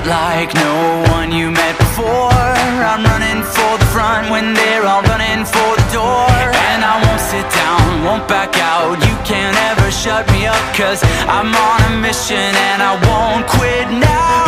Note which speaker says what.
Speaker 1: like no one you met before. I'm running for the front when they're all running for the door. And I won't sit down, won't back out, you can't ever shut me up, 'cause I'm on a mission and I won't quit now.